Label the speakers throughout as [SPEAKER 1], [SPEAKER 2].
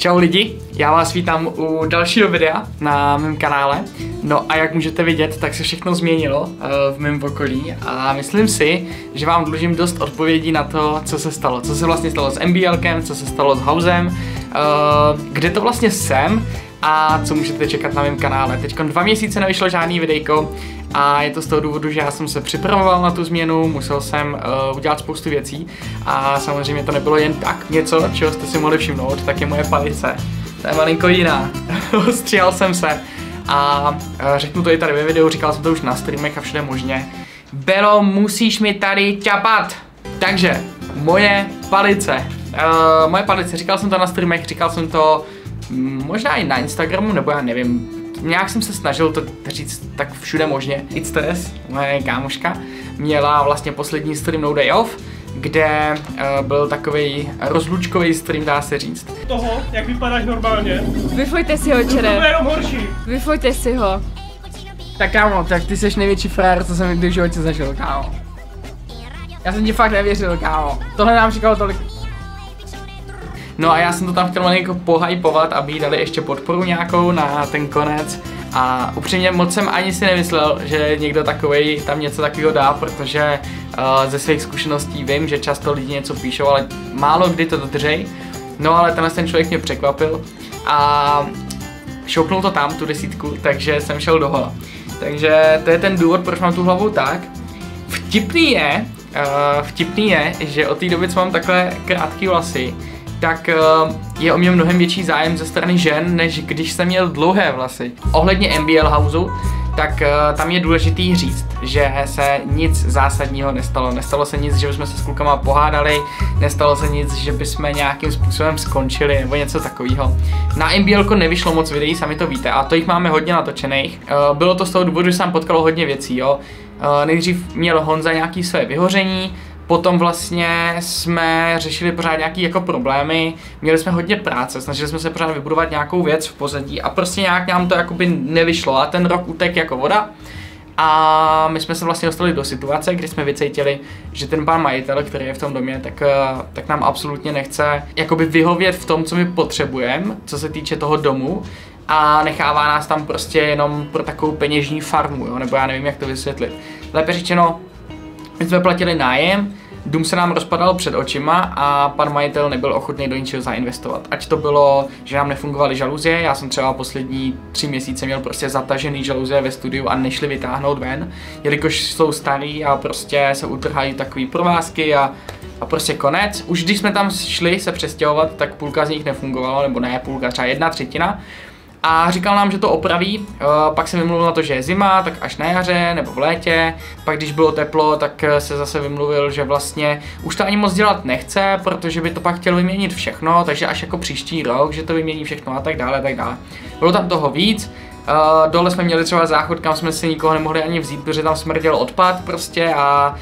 [SPEAKER 1] Čau lidi, já vás vítám u dalšího videa na mém kanále. No a jak můžete vidět, tak se všechno změnilo v mém okolí a myslím si, že vám dlužím dost odpovědí na to, co se stalo. Co se vlastně stalo s MBLkem, co se stalo s Housem, kde to vlastně jsem a co můžete čekat na mém kanále. Teď 2 měsíce nevyšlo žádný videjko a je to z toho důvodu, že já jsem se připravoval na tu změnu, musel jsem udělat spoustu věcí a samozřejmě to nebylo jen tak něco, čeho jste si mohli všimnout, tak je moje palice. To je malinko jiná. Stříhal jsem se a řeknu to i tady ve videu, říkal jsem to už na streamech a všude možně. Belo, musíš mi tady ťapat! Takže, moje palice. Říkal jsem to na streamech, říkal jsem to možná i na Instagramu, nebo já nevím. Nějak jsem se snažil to říct tak všude možně. It's Stress, moje kámoška, měla vlastně poslední stream No Day Off, kde byl takový rozlučkový stream, dá se říct.
[SPEAKER 2] Toho, jak vypadáš normálně.
[SPEAKER 3] Vyfojte si ho, čere.
[SPEAKER 2] To je jenom horší.
[SPEAKER 3] Vyfojte si ho.
[SPEAKER 1] Tak kámo, tak ty jsi největší frajer, co jsem kdy v životě zažil, kámo. Já jsem ti fakt nevěřil, kámo. Tohle nám říkalo tolik. No a já jsem to tam chtěl malinko pohypovat, aby jí dali ještě podporu nějakou na ten konec. A upřímně moc jsem ani si nemyslel, že někdo takovej tam něco takového dá, protože ze svých zkušeností vím, že často lidi něco píšou, ale málo kdy to dodržej. No ale ten člověk mě překvapil a šoupnul to tam, tu desítku, takže jsem šel do hola. Takže to je ten důvod, proč mám tu hlavu tak. Vtipný je, že od té doby, co mám takhle krátký vlasy, tak je o mě mnohem větší zájem ze strany žen, než když jsem měl dlouhé vlasy. Ohledně MBL Houseu, tak tam je důležitý říct, že se nic zásadního nestalo. Nestalo se nic, že bychom se s klukama pohádali, nestalo se nic, že bychom nějakým způsobem skončili nebo něco takového. Na MBLko nevyšlo moc videí, sami to víte, a to jich máme hodně natočených. Bylo to z toho důvodu, že jsem potkalo hodně věcí, jo. Nejdřív měl Honza nějaký své vyhoření, potom vlastně jsme řešili pořád nějaký jako problémy, měli jsme hodně práce, snažili jsme se pořád vybudovat nějakou věc v pozadí a prostě nějak nám to jakoby nevyšlo a ten rok utek jako voda. A my jsme se vlastně dostali do situace, kdy jsme vycítili, že ten pán majitel, který je v tom domě, tak nám absolutně nechce jakoby vyhovět v tom, co my potřebujeme, co se týče toho domu. A nechává nás tam prostě jenom pro takovou peněžní farmu, jo? Nebo já nevím, jak to vysvětlit. Lépe řečeno, my jsme platili nájem, dům se nám rozpadal před očima a pan majitel nebyl ochotný do ničeho zainvestovat. Ať to bylo, že nám nefungovaly žaluzie, já jsem třeba poslední 3 měsíce měl prostě zatažený žaluzie ve studiu a nešli vytáhnout ven, jelikož jsou starý a prostě se utrhají takový provázky a prostě konec. Už když jsme tam šli se přestěhovat, tak půlka z nich nefungovalo, nebo ne půlka, třeba 1/3. A říkal nám, že to opraví, pak se vymluvil na to, že je zima, tak až na jaře nebo v létě, pak když bylo teplo, tak se zase vymluvil, že vlastně už to ani moc dělat nechce, protože by to pak chtěl vyměnit všechno, takže až jako příští rok, že to vymění všechno a tak dále, tak dále. Bylo tam toho víc, dole jsme měli třeba záchod, kam jsme si nikoho nemohli ani vzít, protože tam smrděl odpad prostě a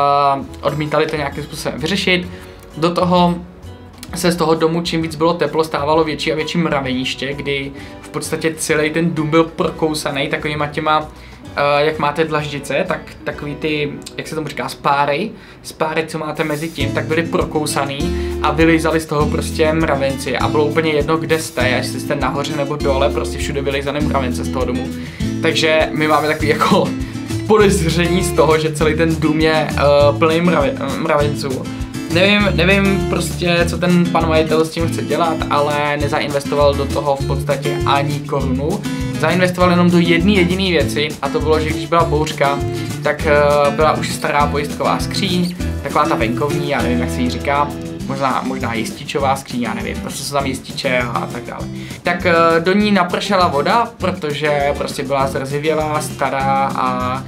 [SPEAKER 1] odmítali to nějakým způsobem vyřešit. Do toho se z toho domu, čím víc bylo teplo, stávalo větší a větší mraveniště, kdy v podstatě celý ten dům byl prokousaný takovýma těma, jak máte dlaždice, tak takový ty, jak se tomu říká, spáry, co máte mezi tím, tak byly prokousaný a vylejzali z toho prostě mravenci a bylo úplně jedno, kde jste, jestli jste nahoře nebo dole, prostě všude vylejzané mravence z toho domu. Takže my máme takový jako podezření z toho, že celý ten dům je plný mravenců. Nevím prostě, co ten pan majitel s tím chce dělat, ale nezainvestoval do toho v podstatě ani korunu. Zainvestoval jenom do jedné jediné věci a to bylo, že když byla bouřka, tak byla už stará pojistková skříň, taková ta venkovní, já nevím, jak se jí říká, možná jističová skříň, já nevím, prostě jsou tam jističe a tak dále. Tak do ní napršela voda, protože prostě byla zrzivělá, stará a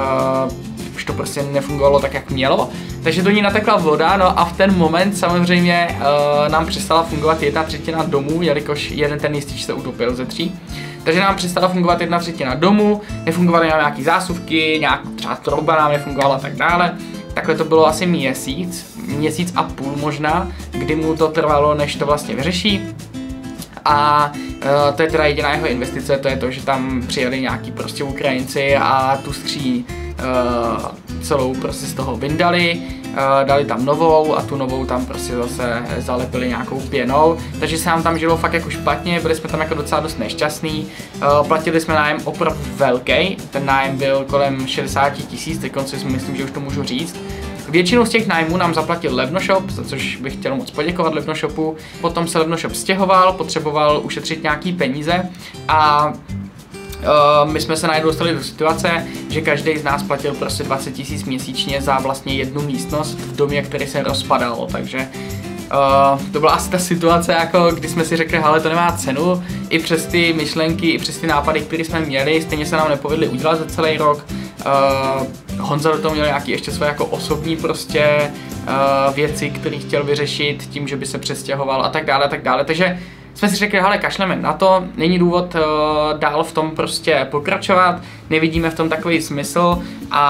[SPEAKER 1] už to prostě nefungovalo tak, jak mělo. Takže do ní natekla voda, no a v ten moment samozřejmě nám přestala fungovat 1/3 domu, jelikož jeden ten jistič se utopil ze 3. Takže nám přestala fungovat 1/3 domu, nefungovaly nám nějaký zásuvky, nějak třeba trouba nám nefungovala a tak dále. Takhle to bylo asi měsíc a půl možná, kdy mu to trvalo, než to vlastně vyřeší. A to je teda jediná jeho investice, to je to, že tam přijeli nějaký prostě Ukrajinci a tu skříň celou prostě z toho vyndali, dali tam novou a tu novou tam prostě zase zalepili nějakou pěnou, takže se nám tam žilo fakt jako špatně, byli jsme tam jako docela dost nešťastný, platili jsme nájem opravdu velký, ten nájem byl kolem 60 000, teď si myslím, že už to můžu říct. Většinu z těch nájmů nám zaplatil Levnoshop, za což bych chtěl moc poděkovat Levnoshopu. Potom se Levnoshop stěhoval, potřeboval ušetřit nějaký peníze a my jsme se najednou dostali do situace, že každý z nás platil prostě 20 000 měsíčně za vlastně jednu místnost v domě, který se rozpadal, takže to byla asi ta situace, jako kdy jsme si řekli, hele, to nemá cenu, i přes ty myšlenky, i přes ty nápady, které jsme měli, stejně se nám nepovedly udělat za celý rok. Honza do toho měl nějaký ještě své jako osobní prostě věci, které chtěl vyřešit tím, že by se přestěhoval a tak dále, takže jsme si řekli, hele, kašleme na to, není důvod dál v tom prostě pokračovat, nevidíme v tom takový smysl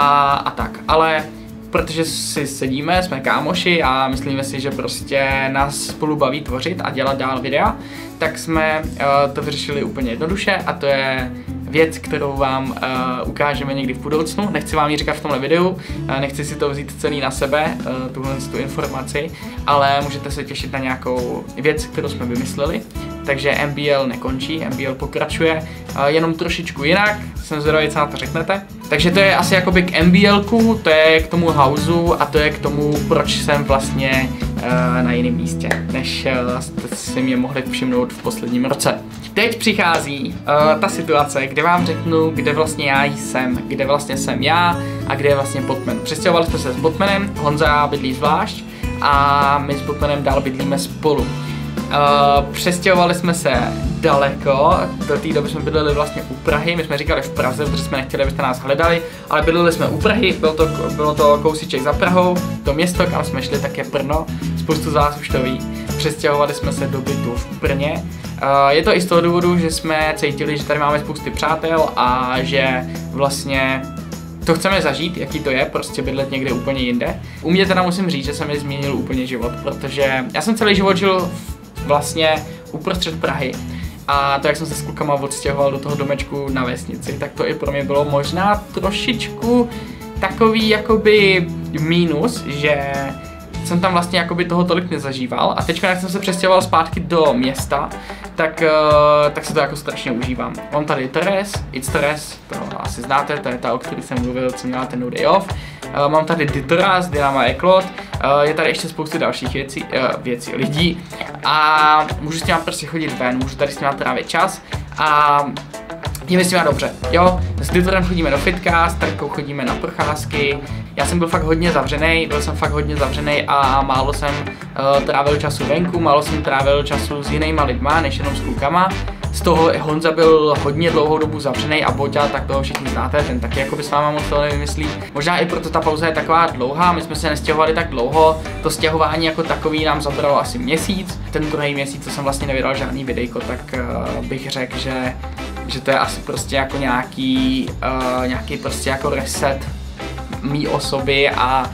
[SPEAKER 1] a tak, ale protože si sedíme, jsme kámoši a myslíme si, že prostě nás spolu baví tvořit a dělat dál videa, tak jsme to vyřešili úplně jednoduše a to je věc, kterou vám ukážeme někdy v budoucnu. Nechci vám ji říkat v tomhle videu, nechci si to vzít celý na sebe, tu informaci, ale můžete se těšit na nějakou věc, kterou jsme vymysleli. Takže MBL nekončí, MBL pokračuje, jenom trošičku jinak, jsem zvědavý, co na to řeknete. Takže to je asi jakoby k MBLku, to je k tomu houseu a to je k tomu, proč jsem vlastně na jiném místě, než jste si mě mohli všimnout v posledním roce. Teď přichází ta situace, kde vám řeknu, kde vlastně já jsem, kde vlastně jsem já a kde je vlastně Botman. Přestěhovali jsme se s Botmanem, Honza bydlí zvlášť a my s Botmanem dál bydlíme spolu. Přestěhovali jsme se daleko, do té doby jsme bydleli vlastně u Prahy, my jsme říkali v Praze, protože jsme nechtěli, abyste nás hledali, ale bydleli jsme u Prahy, bylo to kousíček za Prahou, to město, kam jsme šli, tak je Brno, spoustu z vás už to ví. Přestěhovali jsme se do bytu v Brně. Je to i z toho důvodu, že jsme cítili, že tady máme spousty přátel a že vlastně to chceme zažít, jaký to je, prostě bydlet někde úplně jinde. U mě teda musím říct, že se mi změnil úplně život, protože já jsem celý život žil vlastně uprostřed Prahy. A to, jak jsem se s klukama odstěhoval do toho domečku na vesnici, tak to i pro mě bylo možná trošičku takový jakoby mínus, že jsem tam vlastně jakoby toho tolik nezažíval a teď, jak jsem se přestěhoval zpátky do města, tak se to jako strašně užívám. Mám tady It's Teres, to asi znáte, to je ta, o který jsem mluvil, co měla ten Day Off. Mám tady Ditoras, Dynama Eklot, je tady ještě spoustu dalších věcí, lidí a můžu s těma prostě chodit ven, můžu tady s těma trávit čas a je mi s těma dobře, jo, s Ditorem chodíme do fitka, s Terkou chodíme na procházky, já jsem byl fakt hodně zavřenej a málo jsem trávil času venku, málo jsem trávil času s jinýma lidma, než jenom s klukama. Z toho Honza byl hodně dlouhou dobu zavřený a Boťa, tak toho všichni znáte, ten taky jako by s váma moc toho nevymyslí. Možná i proto ta pauza je taková dlouhá, my jsme se nestěhovali tak dlouho, to stěhování jako takový nám zabralo asi měsíc. Ten druhý měsíc, co jsem vlastně nevydal žádný videjko, tak bych řekl, že to je asi prostě jako nějaký prostě jako reset mý osoby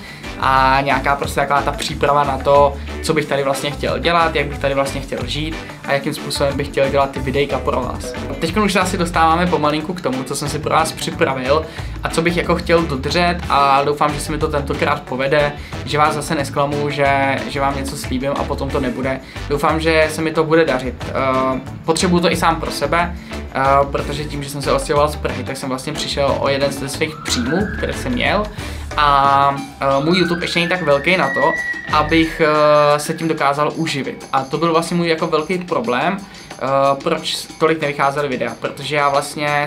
[SPEAKER 1] a nějaká prostě taková ta příprava na to, co bych tady vlastně chtěl dělat, jak bych tady vlastně chtěl žít a jakým způsobem bych chtěl dělat ty videjka pro vás. Teď už se asi dostáváme pomalinku k tomu, co jsem si pro vás připravil a co bych jako chtěl dodržet a doufám, že se mi to tentokrát povede, že vás zase nesklamu, že vám něco slíbím a potom to nebude. Doufám, že se mi to bude dařit. Potřebuju to i sám pro sebe, protože tím, že jsem se odstěhoval z Prahy, tak jsem vlastně přišel o jeden ze svých příjmů, které jsem měl a můj YouTube ještě není tak velký na to, abych se tím dokázal uživit. A to byl vlastně můj jako velký problém, proč tolik nevycházely videa, protože já vlastně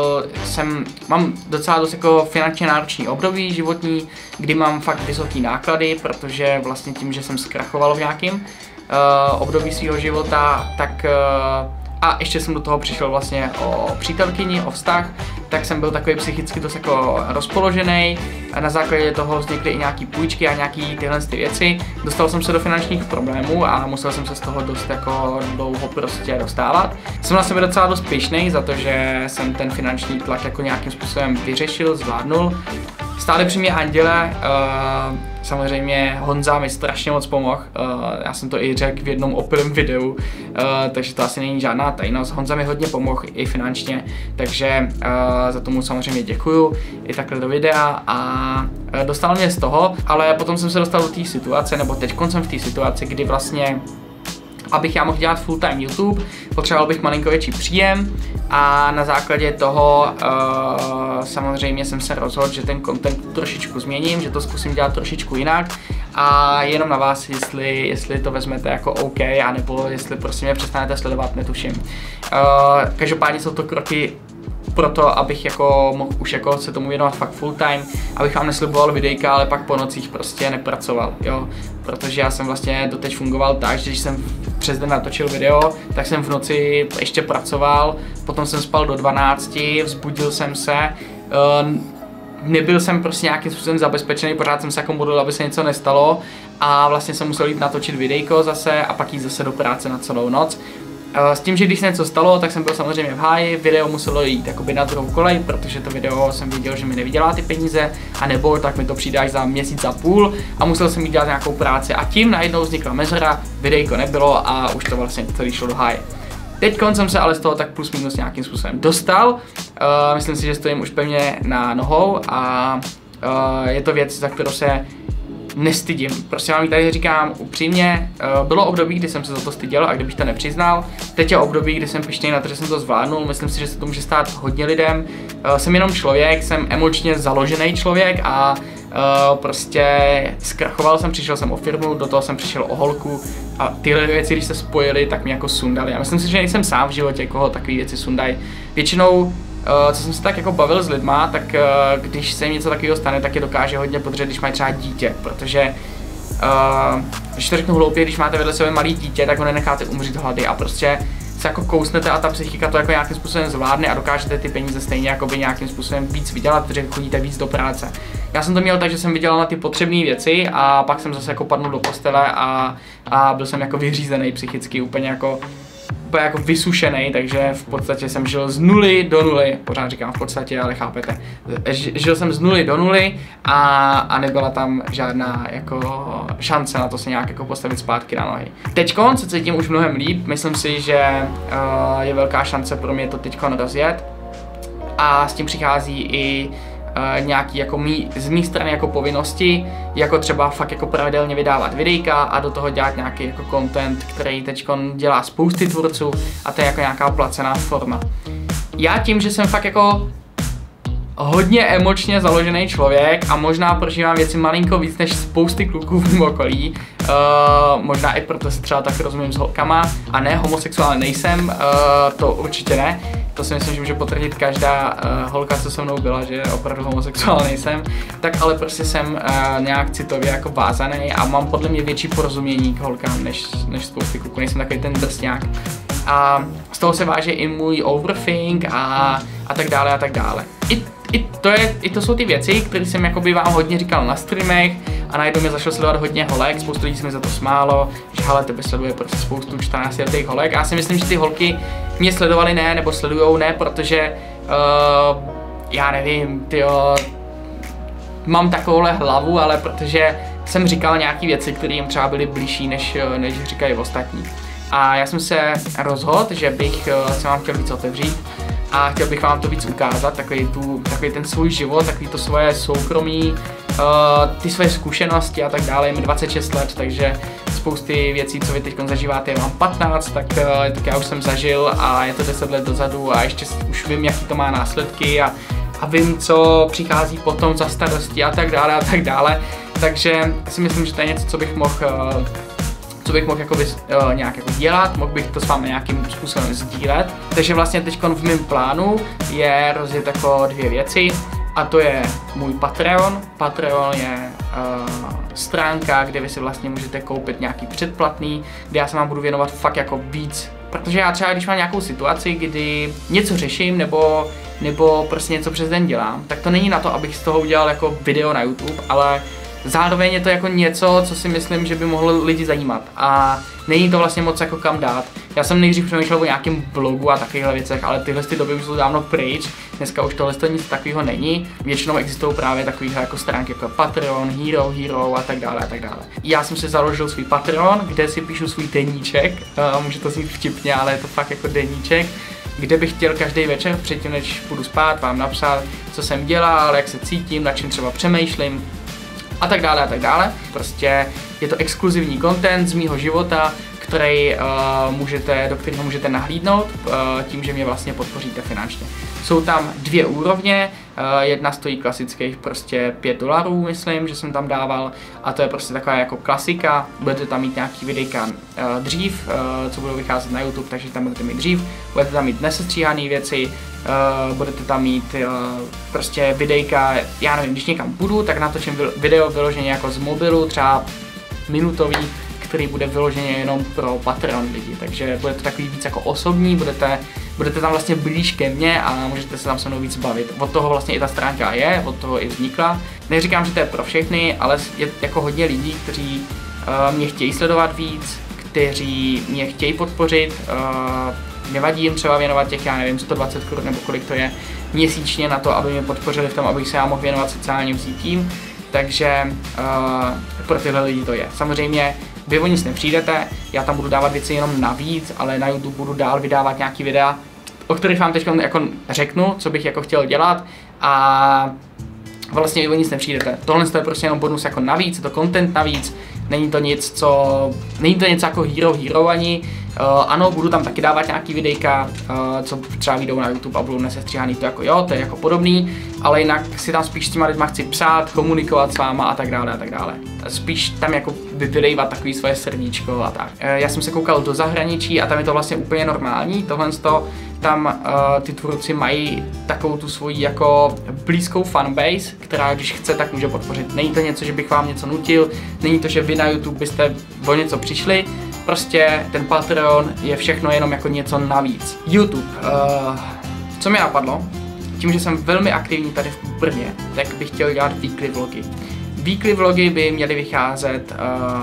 [SPEAKER 1] mám docela dost jako finančně náročný období životní, kdy mám fakt vysoký náklady, protože vlastně tím, že jsem zkrachoval v nějakém období svého života, tak a ještě jsem do toho přišel vlastně o přítelkyni, o vztah, tak jsem byl takový psychicky dost jako rozpoložený a na základě toho vznikly i nějaký půjčky a nějaký tyhle věci. Dostal jsem se do finančních problémů a musel jsem se z toho dost jako dlouho prostě dostávat. Jsem na sebe docela dost pyšnej za to, že jsem ten finanční tlak jako nějakým způsobem vyřešil, zvládnul. Stále při mě anděle, samozřejmě Honza mi strašně moc pomohl, já jsem to i řekl v jednom opilém videu, takže to asi není žádná tajnost. Honza mi hodně pomohl i finančně, takže za tomu samozřejmě děkuju i takhle do videa a dostal mě z toho, ale potom jsem se dostal do té situace, nebo teď jsem v té situaci, kdy vlastně abych já mohl dělat full time YouTube, potřeboval bych malinko větší příjem a na základě toho samozřejmě jsem se rozhodl, že ten content trošičku změním, že to zkusím dělat trošičku jinak a jenom na vás, jestli to vezmete jako OK, anebo jestli prostě mě přestanete sledovat, netuším. Každopádně jsou to kroky proto, abych jako mohl už jako se tomu věnovat fakt full time, abych vám nesliboval videjka, ale pak po nocích prostě nepracoval, jo. Protože já jsem vlastně doteď fungoval tak, že když jsem přes den natočil video, tak jsem v noci ještě pracoval, potom jsem spal do 12, vzbudil jsem se, nebyl jsem prostě nějakým způsobem zabezpečený, pořád jsem se jako modlil, aby se něco nestalo a vlastně jsem musel jít natočit videjko zase a pak jít zase do práce na celou noc. S tím, že když se něco stalo, tak jsem byl samozřejmě v háji, video muselo jít jakoby na druhou kolej, protože to video jsem viděl, že mi nevydělá ty peníze, a nebo tak mi to přijde až za měsíc a půl a musel jsem jít dělat nějakou práci a tím najednou vznikla mezera, videjko nebylo a už to vlastně celý šlo do háje. Teď jsem se ale z toho tak plus minus nějakým způsobem dostal, myslím si, že stojím už pevně na nohou a je to věc, za kterou se nestydím. Prostě vám ji tady říkám upřímně, bylo období, kdy jsem se za to styděl a kdybych to nepřiznal. Teď je období, kdy jsem pyšnej na to, že jsem to zvládnul, myslím si, že se to může stát hodně lidem. Jsem jenom člověk, jsem emočně založený člověk a prostě zkrachoval jsem, přišel jsem o firmu, do toho jsem přišel o holku a tyhle věci, když se spojily, tak mě jako sundali. A myslím si, že nejsem sám v životě, koho takové věci sundají. Většinou co jsem se tak jako bavil s lidma, tak když se jim něco takového stane, tak je dokáže hodně podřet, když mají třeba dítě, protože když to řeknu hloupě, když máte vedle sebe malý dítě, tak ho nenecháte umřít hlady a prostě se jako kousnete a ta psychika to jako nějakým způsobem zvládne a dokážete ty peníze stejně jakoby nějakým způsobem víc vydělat, protože chodíte víc do práce. Já jsem to měl tak, že jsem vydělal na ty potřebné věci a pak jsem zase jako padnul do postele a byl jsem jako vyřízený psychicky, úplně jako vysušený, takže v podstatě jsem žil z nuly do nuly, pořád říkám v podstatě, ale chápete. Žil jsem z nuly do nuly a nebyla tam žádná jako šance na to se nějak jako postavit zpátky na nohy. Teďkon se cítím už mnohem líp, myslím si, že je velká šance pro mě to teďkon rozjet a s tím přichází i nějaký jako z mý strany jako povinnosti, jako třeba fakt jako pravidelně vydávat videjka a do toho dělat nějaký jako content, který teďkon dělá spousty tvůrců a to je jako nějaká placená forma. Já tím, že jsem fakt jako hodně emočně založený člověk a možná prožívám věci malinko víc než spousty kluků v mém okolí, možná i proto si třeba tak rozumím s holkama a ne, homosexuál nejsem, to určitě ne. To si myslím, že může potvrdit každá holka, co se mnou byla, že opravdu homosexuál nejsem, tak ale prostě jsem nějak citově jako vázaný a mám podle mě větší porozumění k holkám než spousty kluků, nejsem takový ten drsňák. A z toho se váže i můj overthink a tak dále a tak dále. I to jsou ty věci, které jsem jakoby vám hodně říkal na streamech a najednou mě zašlo sledovat hodně holek, spoustu lidí se mi za to smálo, že hele, tebe sleduje prostě spoustu 14letých holek a já si myslím, že ty holky mě sledovaly ne, nebo sledujou ne, protože já nevím, tyjo, mám takovouhle hlavu, ale protože jsem říkal nějaký věci, které jim třeba byly blížší, než říkají ostatní. A já jsem se rozhodl, že bych se vám chtěl víc otevřít a chtěl bych vám to víc ukázat, takový ten svůj život, takový to svoje soukromí, ty své zkušenosti a tak dále. Je mi 26 let, takže spousty věcí, co vy teď zažíváte, je mám 15, tak já už jsem zažil a je to 10 let dozadu a ještě už vím, jaký to má následky a vím, co přichází potom za starosti a tak dále. Takže si myslím, že to je něco, co bych mohl jakoby, nějak jako dělat, mohl bych to s vámi nějakým způsobem sdílet. Takže vlastně teď v mém plánu je rozjet jako dvě věci a to je můj Patreon. Patreon je stránka, kde vy si vlastně můžete koupit nějaký předplatný, kde já se vám budu věnovat fakt jako víc. Protože já třeba, když mám nějakou situaci, kdy něco řeším nebo prostě něco přes den dělám, tak to není na to, abych z toho udělal jako video na YouTube, ale zároveň je to jako něco, co si myslím, že by mohlo lidi zajímat a není to vlastně moc jako kam dát. Já jsem nejdřív přemýšlel o nějakém blogu a takovýchhle věcech, ale tyhle ty doby už jsou dávno pryč, dneska už tohle nic takového není. Většinou existují právě takovýhle jako stránky jako Patreon, Hero a tak dále a tak dále. Já jsem si založil svůj Patreon, kde si píšu svůj deníček, může to znít vtipně, ale je to fakt jako deníček, kde bych chtěl každý večer předtím, než půjdu spát, vám napsat, co jsem dělal, jak se cítím, nad čím třeba přemýšlím a tak dále a tak dále. Prostě je to exkluzivní content z mýho života, do kterého můžete nahlídnout tím, že mě vlastně podpoříte finančně. Jsou tam dvě úrovně, jedna stojí klasických prostě $5, myslím, že jsem tam dával a to je prostě taková jako klasika, budete tam mít nějaký videjka dřív, co budou vycházet na YouTube, takže tam budete mít dřív, budete tam mít nesestříhané věci, budete tam mít prostě videjka, já nevím, když někam půjdu, tak natočím video vyloženě jako z mobilu, třeba minutový, který bude vyloženě jenom pro Patreon lidi, takže bude to takový víc jako osobní, budete tam vlastně blíž ke mně a můžete se tam se mnou víc bavit. Od toho vlastně i ta stránka je, od toho i vznikla. Neříkám, že to je pro všechny, ale je jako hodně lidí, kteří mě chtějí sledovat víc, kteří mě chtějí podpořit, nevadí jim třeba věnovat těch, já nevím, 120 Kč nebo kolik to je měsíčně na to, aby mě podpořili v tom, abych se já mohl věnovat sociálním sítím, takže pro tyhle lidi to je. Samozřejmě vy o nic nepřijdete, já tam budu dávat věci jenom navíc, ale na YouTube budu dál vydávat nějaký videa, o kterých vám teď jako řeknu, co bych jako chtěl dělat a vlastně vy o nic nepřijdete. Tohle je prostě jenom bonus jako navíc, je to content navíc, není to nic jako Hero ani. Ano, budu tam taky dávat nějaký videjka, co třeba vyjdou na YouTube a budou nesestříhaný, to jako jo, to je jako podobný, ale jinak si tam spíš s těma lidma chci psát, komunikovat s váma a tak dále a tak dále. Spíš tam jako vyvidejvat takový svoje srdíčko a tak. Já jsem se koukal do zahraničí a tam je to vlastně úplně normální, tam ty tvůrci mají takovou tu svoji jako blízkou fanbase, která když chce, tak může podpořit. Není to něco, že bych vám něco nutil, není to, že vy na YouTube byste o něco přišli, prostě ten Patreon je všechno jenom jako něco navíc. YouTube, co mi napadlo, tím, že jsem velmi aktivní tady v Brně, tak bych chtěl dělat weekly vlogy. Weekly vlogy by měly vycházet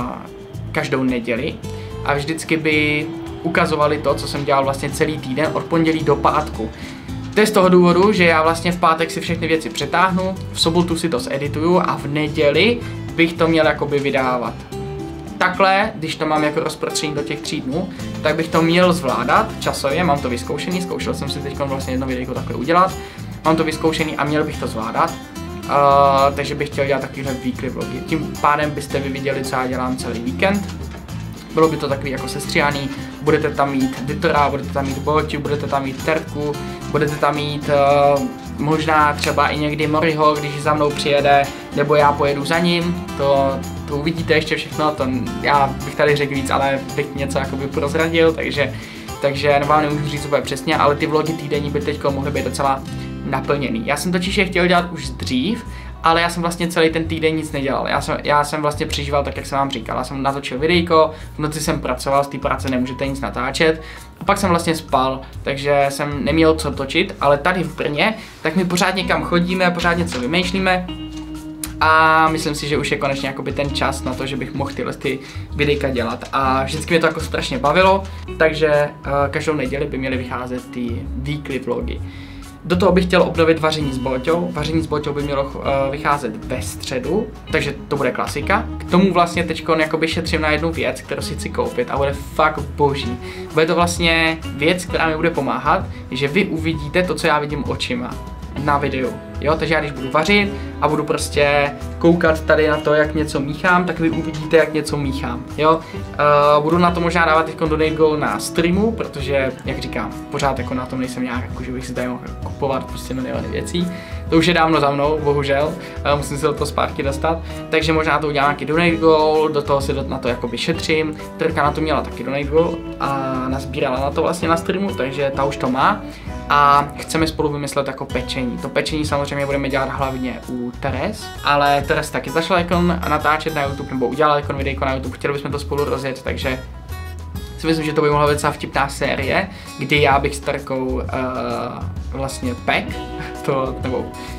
[SPEAKER 1] každou neděli a vždycky by ukazovali to, co jsem dělal vlastně celý týden od pondělí do pátku. To je z toho důvodu, že já vlastně v pátek si všechny věci přetáhnu, v sobotu si to zedituju a v neděli bych to měl jakoby vydávat. Takhle, když to mám jako rozprostření do těch 3 dnů, tak bych to měl zvládat časově, mám to vyzkoušený, zkoušel jsem si teď vlastně jedno videjko takhle udělat, mám to vyzkoušený a měl bych to zvládat, takže bych chtěl dělat takovýhle weekly vlogy. Tím pádem byste vy viděli, co já dělám celý víkend. Bylo by to takový jako sestříhaný, budete tam mít Ditora, budete tam mít Boťu, budete tam mít Terku, budete tam mít možná třeba i někdy Moriho, když za mnou přijede, nebo já pojedu za ním, to uvidíte ještě všechno, to já bych tady řekl víc, ale bych něco jakoby prozradil, takže vám nemůžu říct úplně přesně, ale ty vlogy týdenní by teď mohly být docela naplněný. Já jsem totiž je chtěl dělat už dřív, ale já jsem vlastně celý ten týden nic nedělal. Já jsem vlastně přežíval tak, jak jsem vám říkal. Já jsem natočil videjko, v noci jsem pracoval, z té práce nemůžete nic natáčet. A pak jsem vlastně spal, takže jsem neměl co točit, ale tady v Brně, tak my pořád někam chodíme, pořád něco vymýšlíme. A myslím si, že už je konečně jakoby ten čas na to, že bych mohl tyhle videjka dělat. A vždycky mě to jako strašně bavilo, takže každou neděli by měly vycházet ty weekly vlogy. Do toho bych chtěl obnovit vaření s Boťou. Vaření s Boťou by mělo vycházet ve středu, takže to bude klasika. K tomu vlastně teď šetřím na jednu věc, kterou si chci koupit a bude fakt boží. Bude to vlastně věc, která mi bude pomáhat, že vy uvidíte to, co já vidím očima na videu. Jo, takže já když budu vařit a budu prostě koukat tady na to, jak něco míchám, tak vy uvidíte, jak něco míchám. Jo, budu na to možná dávat teď donate goal na streamu, protože, jak říkám, pořád jako na tom nejsem nějak, jako že bych si tady mohl kupovat prostě miliony věcí. To už je dávno za mnou, bohužel, musím se do toho zpátky dostat, takže možná to udělám nějaký donate goal, do toho si na to jakoby šetřím. Terka na to měla taky donate goal a nazbírala na to vlastně na streamu, takže ta už to má. A chceme spolu vymyslet jako pečení. To pečení samozřejmě budeme dělat hlavně u Teres, ale Teres taky začala jako natáčet na YouTube, nebo udělala jako videjko na YouTube, chtěli bychom to spolu rozjet, takže si myslím, že to by mohla být docela vtipná série, kdy já bych s Terkou vlastně pek, nebo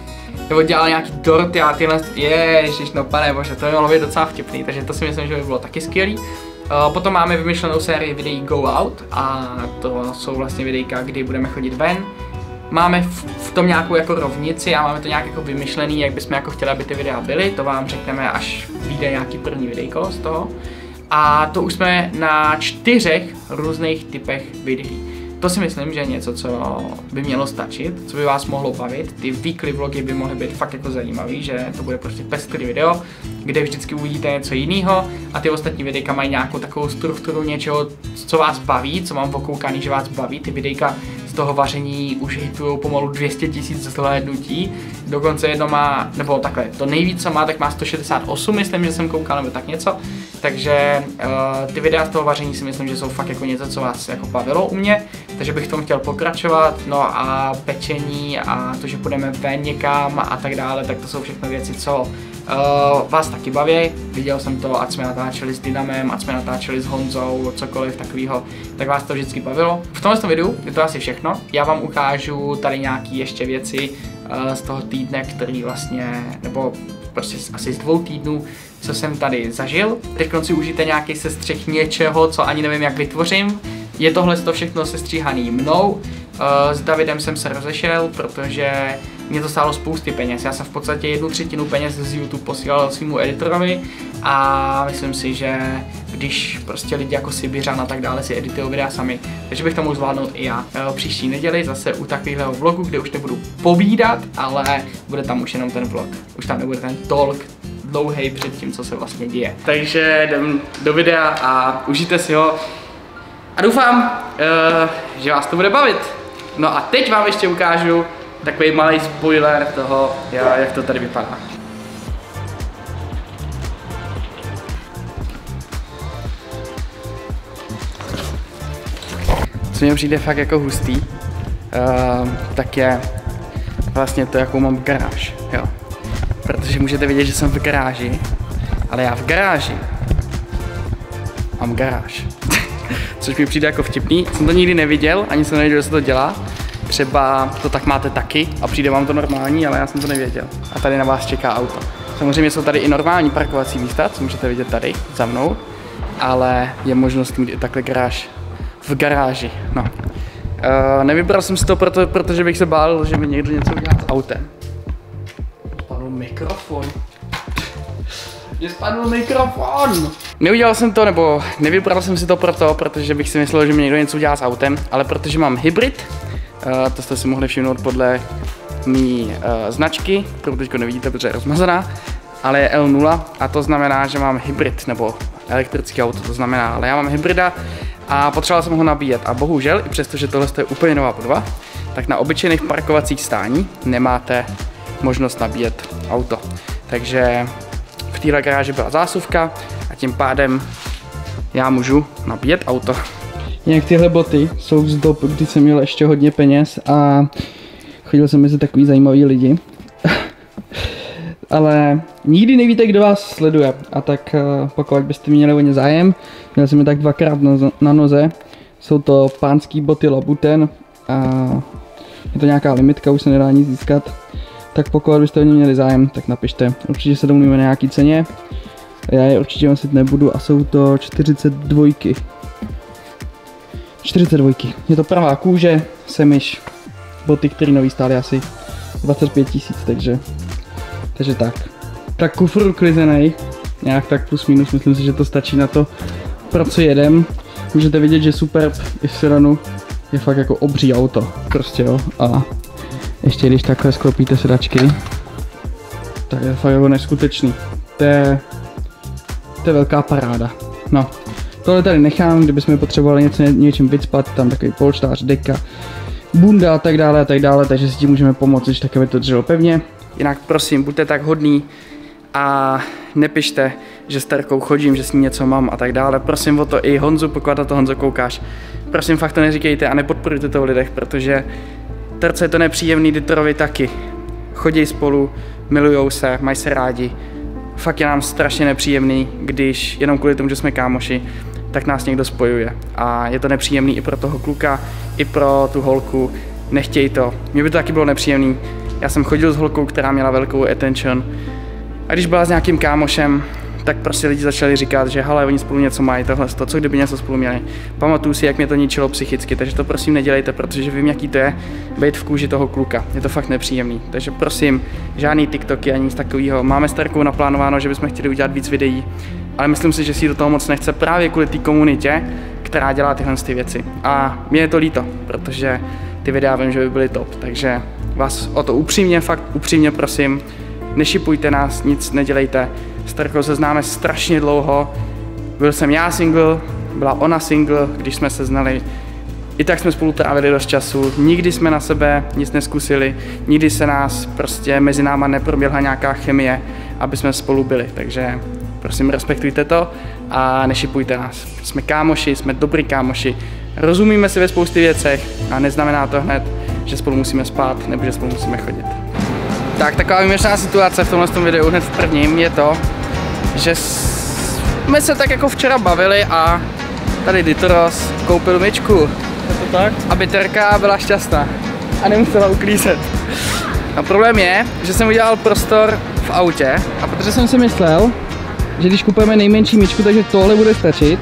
[SPEAKER 1] nebo dělal nějaký dorty a tyhle, ježiš, no pane bože, to by mohlo být docela vtipný, takže to si myslím, že by bylo taky skvělý. Potom máme vymyšlenou sérii videí Go Out a to jsou vlastně videjka, kdy budeme chodit ven. Máme v tom nějakou jako rovnici a máme to nějak jako vymyšlený, jak bychom jako chtěli, aby ty videa byly, to vám řekneme, až vyjde nějaký první videjko z toho. A to už jsme na 4 různých typech videí. To si myslím, že je něco, co by mělo stačit, co by vás mohlo bavit. Ty weekly vlogy by mohly být fakt jako zajímavý, že to bude prostě pestrý video, kde vždycky uvidíte něco jiného a ty ostatní videjka mají nějakou takovou strukturu něčeho, co vás baví, co mám okoukaný, že vás baví. Ty videjka z toho vaření už hitujou pomalu 200 000 zhlédnutí, dokonce jedno má, nebo takhle, to nejvíc, co má, tak má 168, myslím, že jsem koukal, nebo tak něco. Takže ty videa z toho vaření si myslím, že jsou fakt jako něco, co vás jako bavilo u mě, takže bych v tom chtěl pokračovat. No a pečení a to, že půjdeme ven někam a tak dále, tak to jsou všechno věci, co vás taky baví. Viděl jsem to, ať jsme natáčeli s Dynamem, ať jsme natáčeli s Honzou, cokoliv takového, tak vás to vždycky bavilo. V tomhle videu je to asi všechno. Já vám ukážu tady nějaký ještě věci z toho týdne, který vlastně, nebo prostě asi z 2 týdnů, co jsem tady zažil. Teď si užijte nějaký sestřih něčeho, co ani nevím, jak vytvořím. Je tohle to všechno sestříhaný mnou. S Davidem jsem se rozešel, protože mě to stálo spousty peněz. Já jsem v podstatě 1/3 peněz z YouTube posílal svýmu editorovi a myslím si, že když prostě lidi jako Sibiřan a tak dále si editují videa sami, takže bych to mohl zvládnout i já. Příští neděli zase u takového vlogu, kde už nebudu povídat, ale bude tam už jenom ten vlog. Už tam nebude ten talk dlouhej před tím, co se vlastně děje. Takže jdem do videa a užijte si ho. A doufám, že vás to bude bavit. No a teď vám ještě ukážu takový malý spoiler toho, jak to tady vypadá. Co mně přijde fakt jako hustý, tak je vlastně to, jakou mám garáž, jo. Protože můžete vidět, že jsem v garáži, ale já v garáži mám garáž. Což mi přijde jako vtipný, jsem to nikdy neviděl, ani jsem nevěděl, že se to dělá. Třeba to tak máte taky a přijde vám to normální, ale já jsem to nevěděl. A tady na vás čeká auto. Samozřejmě jsou tady i normální parkovací místa, co můžete vidět tady za mnou, ale je možnost mít i takhle garáž v garáži. No. Nevybral jsem si to protože bych se bál, že mi někdo něco udělá s autem. Spadl mikrofon. Mně spadl mikrofon! Neudělal jsem to, nebo nevybral jsem si to protože bych si myslel, že mi někdo něco udělá s autem, ale protože mám hybrid, to jste si mohli všimnout podle mý značky, kterou teďko nevidíte, protože je rozmazaná, ale je L0 a to znamená, že mám hybrid, nebo elektrický auto, to znamená, ale já mám hybrida a potřeboval jsem ho nabíjet a bohužel, i přesto, že tohle je úplně nová budova, tak na obyčejných parkovacích stání nemáte možnost nabíjet auto. Takže v téhle garáži byla zásuvka a tím pádem já můžu nabíjet auto. Jinak tyhle boty jsou z dob, kdy jsem měl ještě hodně peněz a chodil jsem mezi takový zajímavý lidi. Ale nikdy nevíte, kdo vás sleduje. A tak pokud byste měli o ně zájem, měl jsem je tak 2krát na noze. Jsou to pánský boty Louboutin a je to nějaká limitka, už se nedá nic získat. Tak pokud byste o ně měli zájem, tak napište. Určitě se domluvíme na nějaký ceně. Já je určitě nosit nebudu a jsou to 42. 42. Je to pravá kůže, semiš, boty, které nový stály asi 25 000, takže tak. Tak kufr uklizený, nějak tak plus minus, myslím si, že to stačí na to, pro co jedem. Můžete vidět, že Superb i v sedanu je fakt jako obří auto, prostě jo. A ještě když takhle sklopíte sedačky, tak je fakt jako neskutečný. To je velká paráda. No, tohle tady nechám, kdybychom potřebovali něčím vycpat, tam takový polštář, deka, bunda a tak dále, takže si tím můžeme pomoct, když tak, aby to drželo pevně. Jinak prosím, buďte tak hodný a nepište, že s Terkou chodím, že s ní něco mám a tak dále. Prosím o to i Honzu, pokud na to Honzo koukáš. Prosím, fakt to neříkejte a nepodporujte to v lidech, protože Terce je to nepříjemný, Ditorovi taky. Chodí spolu, milujou se, mají se rádi. Fakt je nám strašně nepříjemný, když jenom kvůli tomu, že jsme kámoši, tak nás někdo spojuje. A je to nepříjemný i pro toho kluka, i pro tu holku. Nechtěj to. Mně by to taky bylo nepříjemný, Já jsem chodil s holkou, která měla velkou attention. A když byla s nějakým kámošem, tak prostě lidi začali říkat, že hele, oni spolu něco mají, tohle, co kdyby něco spolu měli. Pamatuju si, jak mě to ničilo psychicky, takže to prosím nedělejte, protože vím, jaký to je být v kůži toho kluka. Je to fakt nepříjemný. Takže prosím, žádný TikToky ani nic takového. Máme s Terkou naplánováno, že bychom chtěli udělat víc videí, ale myslím si, že si do toho moc nechce právě kvůli té komunitě, která dělá tyhle věci. A mě je to líto, protože ty videa vím, že by byly top, takže vás o to upřímně, fakt upřímně prosím, nešipujte nás, nic nedělejte. S Terkou se známe strašně dlouho, byl jsem já single, byla ona single, když jsme se znali. I tak jsme spolu trávili dost času, nikdy jsme na sebe nic neskusili, nikdy se nás prostě mezi náma neproběhla nějaká chemie, aby jsme spolu byli, takže prosím respektujte to a nešipujte nás. Jsme kámoši, jsme dobrý kámoši, rozumíme si ve spoustě věcech a neznamená to hned, že spolu musíme spát nebo že spolu musíme chodit. Tak taková výjimečná situace v tomhle videu hned v prvním je to, že jsme se tak jako včera bavili a tady Ditoros koupil myčku.
[SPEAKER 2] Je to tak?
[SPEAKER 1] Aby Terka byla šťastná a nemusela uklízet. A problém je, že jsem udělal prostor v autě a protože jsem si myslel, že když kupujeme nejmenší myčku, takže tohle bude stačit,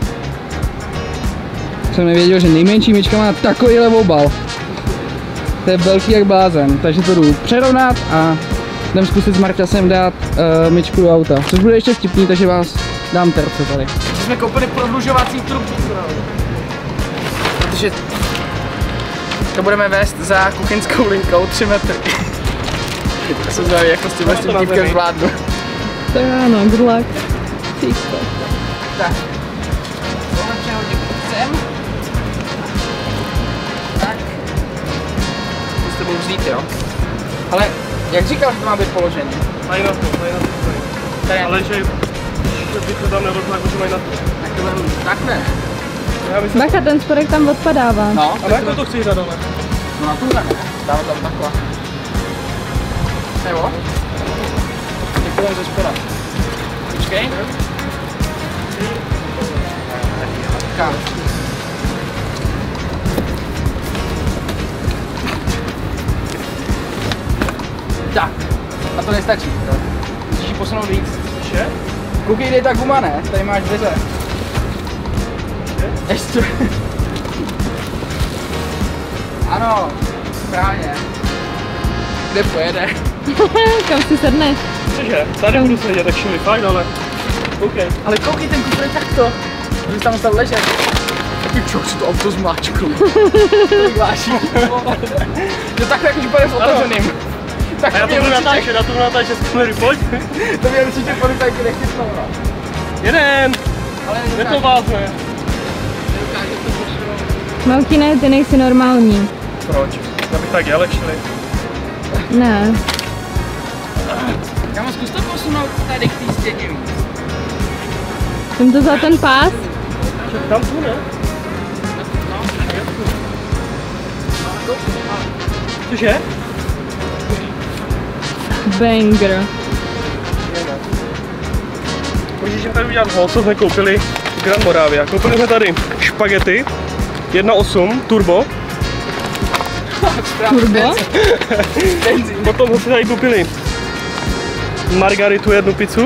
[SPEAKER 1] jsem nevěděl, že nejmenší myčka má takovýhle obal. To je velký jak blázen, takže to jdu přerovnat a jdem zkusit s Marťasem dát myčku do auta. Což bude ještě vtipný, takže vás dám Terce tady. Jsme koupili prodlužovací trubku, protože to budeme vést za kuchyňskou linkou 3 metry. Já jsem zvědavý, jak to s tím týpkem zvládnu.
[SPEAKER 3] To je ano, good luck. Tížko.
[SPEAKER 1] Tak. Tohle přehodím sem. Tak. Musím s tebou vzít, jo? Ale jak říkal, že to má být položený?
[SPEAKER 2] Mají na to.
[SPEAKER 1] Tady.
[SPEAKER 2] Ale že bych to tam nerozhled, že mají na to.
[SPEAKER 1] Tak to budeme takhle.
[SPEAKER 3] Bacha, ten spodek tam odpadává.
[SPEAKER 1] No.
[SPEAKER 2] A jak to chceš dát dole?
[SPEAKER 1] No na tuhle, ne? Dáme tam takhle. Nebo? Děkujeme ze spoda. Počkej. Kam? Tak. A to nestačí. Musíš ji posunout víc.
[SPEAKER 2] Že?
[SPEAKER 1] Koukej, dej ta guma, ne? Tady máš dveře. Ještě. Ano, správně. Kde pojede?
[SPEAKER 3] Kam si sedneš?
[SPEAKER 2] Cože? Tady budu sedět, tak šili, fakt, ale... OK.
[SPEAKER 1] Ale koukej, ten kufr je takto. Že jsi tam musel ležet. Ty čo, si to auto zmáčkl. Kolik váží? To takhle, jak už bude s otevřeným. Tak
[SPEAKER 2] A já to budu natáčet z kamery, pojď.
[SPEAKER 1] To mě určitě policajti nechytnou, no.
[SPEAKER 2] Jeden!
[SPEAKER 1] Ale
[SPEAKER 2] Je to vázne.
[SPEAKER 1] nedokáže to pošrovat.
[SPEAKER 3] Malkine, ty nejsi normální.
[SPEAKER 2] Proč? Já bych tak jel, šli.
[SPEAKER 3] Ne.
[SPEAKER 1] Kámo, zkus to posunout tady k té stěně.
[SPEAKER 3] Jsem to za ten pás?
[SPEAKER 2] Tam tu, ne? Cože?
[SPEAKER 3] Banger.
[SPEAKER 2] Můžeš jim tady udělat hol, co jsme koupili v Grand Moravia. Koupili jsme tady špagety 1.8 turbo.
[SPEAKER 3] Turbo?
[SPEAKER 2] Potom jsme si tady koupili margaritu, 1 pizzu,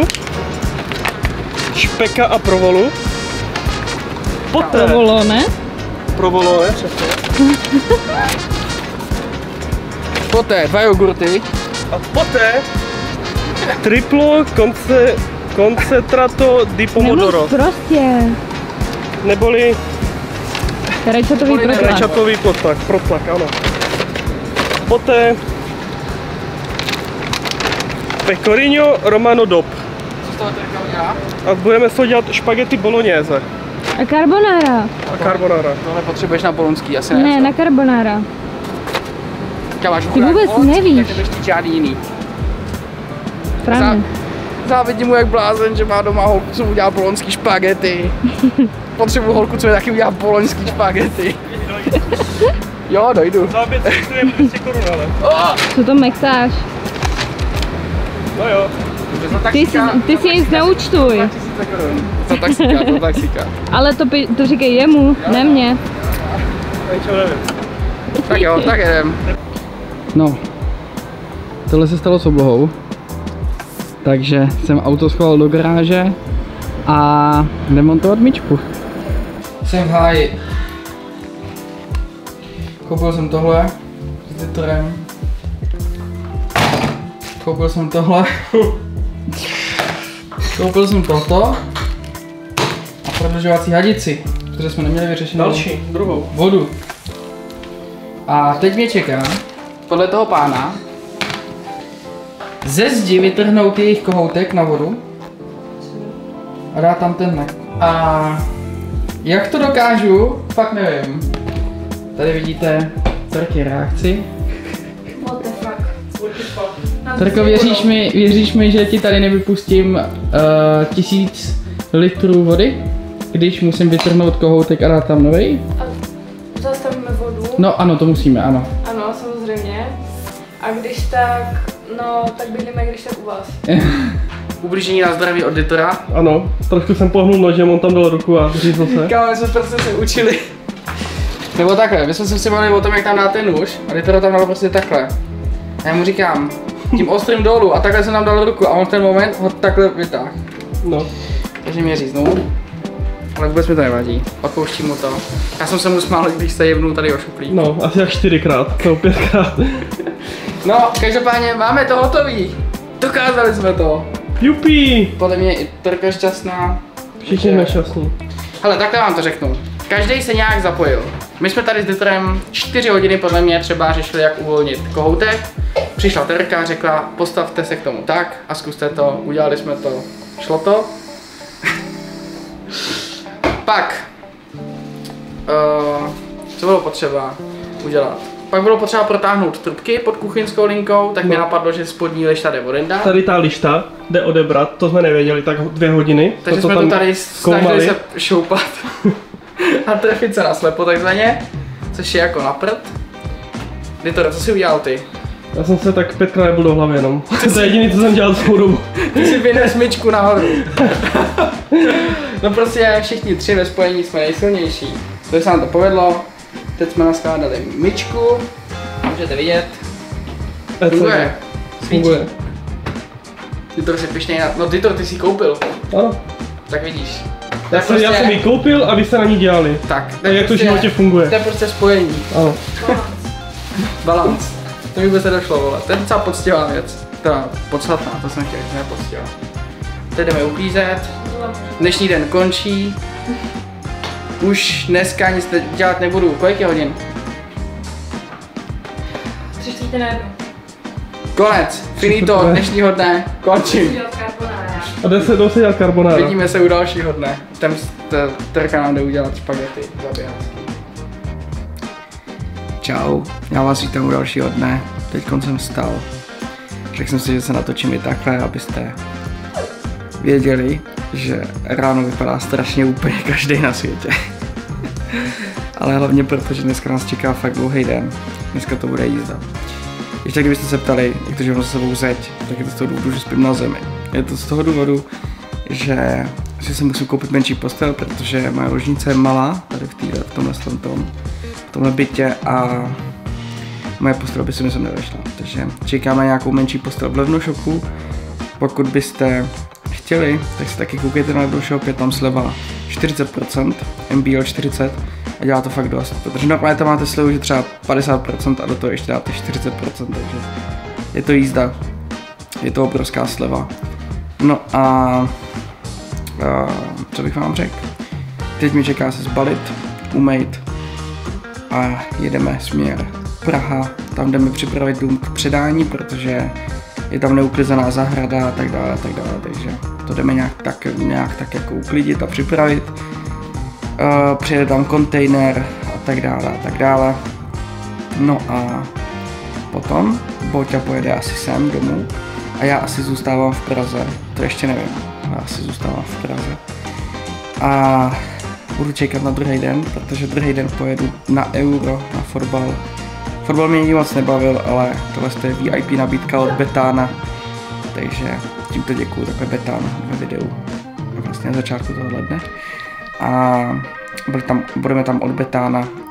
[SPEAKER 2] špeka a provolu. Poté
[SPEAKER 3] Provolone?
[SPEAKER 2] provolone, přesně.
[SPEAKER 1] Poté 2 jogurty.
[SPEAKER 2] A poté triplo concentrato di pomodoro.
[SPEAKER 3] Nemluv prostě.
[SPEAKER 2] Neboli
[SPEAKER 3] Rajčatový protlak.
[SPEAKER 2] rajčatový protlak, ano. Poté pecorino romano dop.
[SPEAKER 1] Co z toho Terka udělá?
[SPEAKER 2] A budeme z toho dělat špagety bolognese
[SPEAKER 3] A carbonara.
[SPEAKER 2] a carbonara.
[SPEAKER 1] Tohle potřebuješ na polonský, asi ne.
[SPEAKER 3] Ne, na carbonara. Ty vůbec nevíš.
[SPEAKER 1] Tak nebudeš chtít žádný jiný.
[SPEAKER 3] Správně.
[SPEAKER 1] Závidím mu jak blázen, že má doma holku, co mu udělá polonský špagety. Potřebuji holku, co mi taky udělá polonský špagety. Jo, dojdu.
[SPEAKER 2] Za oběd je 200 korun, ale.
[SPEAKER 3] Co to mexáš?
[SPEAKER 2] No jo.
[SPEAKER 3] Ty si nic neúčtuj.
[SPEAKER 1] Za taxíka.
[SPEAKER 3] Ale to říkej jemu, ne mně.
[SPEAKER 2] Ničeho nevím.
[SPEAKER 1] Tak jo, tak jedem. No. tohle se stalo s oblohou. Takže jsem auto schoval do garáže a demontovat myčku. Jsem v háji. Koupil jsem tohle s detorem. Koupil jsem tohle. Koupil jsem toto. A prodlužovací hadici, které jsme neměli vyřešenou.
[SPEAKER 2] Další, druhou.
[SPEAKER 1] Vodu. A teď mě čeká, podle toho pána, ze zdi vytrhnout jejich kohoutek na vodu a dát tam tenhle. A jak to dokážu, fakt nevím. Tady vidíte Terky reakci.
[SPEAKER 4] What the fuck?
[SPEAKER 1] Terko, věříš mi, že ti tady nevypustím 1000 litrů vody, když musím vytrhnout kohoutek a dát tam novej?
[SPEAKER 4] A zastavíme vodu?
[SPEAKER 1] No ano, to musíme, ano.
[SPEAKER 4] Ano, samozřejmě. A když tak, no, tak bydlíme když tak u vás.
[SPEAKER 1] Ublížení na zdraví od Ditora.
[SPEAKER 2] Ano, trošku jsem pohnul nožem, on tam dal ruku a řízl se.
[SPEAKER 1] Kámo, my jsme prostě se učili. Nebo takhle, my jsme se bavili o tom, jak tam dáte nůž a Ditora tam dal prostě takhle. A já mu říkám, tím ostrým dolů a takhle jsem tam dal ruku a on v ten moment ho takhle vytáhl.
[SPEAKER 2] No.
[SPEAKER 1] Takže mě říznou. Ale vůbec mi to nevadí, odpouštím mu to. Já jsem se mu smál, když se jebnul tady o šuplík.
[SPEAKER 2] No, asi jak 4krát, nebo 5krát.
[SPEAKER 1] No, každopádně máme to hotový. Dokázali jsme to.
[SPEAKER 2] Jupi!
[SPEAKER 1] Podle mě i Terka šťastná.
[SPEAKER 2] Všichni jsme šťastní.
[SPEAKER 1] Hele, takhle vám to řeknu. Každý se nějak zapojil. My jsme tady s Ditorem 4 hodiny podle mě třeba řešili, jak uvolnit kohoutek. Přišla Terka, řekla, postavte se k tomu tak a zkuste to. Udělali jsme to. Šlo to. Pak, co bylo potřeba udělat? Pak bylo potřeba protáhnout trubky pod kuchyňskou linkou, tak mi napadlo, že spodní lišta jde odebrat.
[SPEAKER 2] Tady ta lišta jde odebrat, to jsme nevěděli, tak 2 hodiny.
[SPEAKER 1] Takže
[SPEAKER 2] to,
[SPEAKER 1] jsme tu tady snažili se šoupat a trefit se na slepo takzvaně, což je jako na prd. Ditor, co jsi udělal ty?
[SPEAKER 2] Já jsem se tak 5krát nebyl do hlavy jenom. To je jediný, co jsem dělal celou dobu.
[SPEAKER 1] Ty si vynes myčku nahoru. No prostě všichni 3 ve spojení jsme nejsilnější. To se nám to povedlo. Teď jsme naskládali myčku. Můžete vidět. Funguje.
[SPEAKER 2] Funguje.
[SPEAKER 1] Ditor si pišnej na... No Ditor, ty si koupil.
[SPEAKER 2] Ano.
[SPEAKER 1] Tak vidíš.
[SPEAKER 2] Já jsem ji koupil a vy jste na ní dělali.
[SPEAKER 1] Tak.
[SPEAKER 2] A jak to v životě funguje.
[SPEAKER 1] To je prostě spojení.
[SPEAKER 2] Ano.
[SPEAKER 1] Balans. To mi by se došlo, vole. To je docela poctivá věc. Teda podstatná, to jsem chtěl, že ne poctivá. Teď jdeme uklízet. Dnešní den končí. Už dneska nic dělat nebudu. Kolik je hodin?
[SPEAKER 4] 3/4.
[SPEAKER 1] Konec. Finito dnešního dne. Končím.
[SPEAKER 2] A jde se dělat carbonara.
[SPEAKER 1] Vidíme se u dalšího dne. Tam Terka nám jde udělat špagety zaběhácky. Čau, já vás vítám u dalšího dne. Teď jsem vstal. Řekl jsem si, že se natočím i takhle, abyste věděli, že ráno vypadá strašně úplně každý na světě. Ale hlavně proto, že dneska nás čeká fakt dlouhý den. Dneska to bude jízda. Ještě kdybyste se ptali, jak to, že mám za sebou zeď, tak je to z toho důvodu, že spím na zemi. Je to z toho důvodu, že si se musím koupit menší postel, protože moje ložnice je malá, tady v tomhle bytě a moje postel by se mi sem nevešla. Takže čekáme nějakou menší postel v Levnoshopu. Pokud byste chtěli, tak si taky koukejte na Levnoshop, je tam sleva 40%, MBL 40 a dělá to fakt dost. Protože normálně tam máte slevu, že třeba 50% a do toho ještě dáte 40%, takže je to jízda. Je to obrovská sleva. No a co bych vám řekl? Teď mi čeká se zbalit, umejt a jedeme směr Praha. Tam jdeme připravit dům k předání, protože je tam neuklizená zahrada a tak dále, takže to jdeme nějak tak jako uklidit a připravit. Přijede tam kontejner a tak dále. No a potom Boťa pojede asi sem domů a já asi zůstávám v Praze, to ještě nevím, ale asi zůstávám v Praze. A budu čekat na druhý den, protože druhý den pojedu na Euro, na fotbal. Fotbal mě nikdy moc nebavil, ale tohle je VIP nabídka od Betána, takže tímto děkuju takhle Betánu ve videu vlastně na začátku tohohle dne. A budeme tam od Betána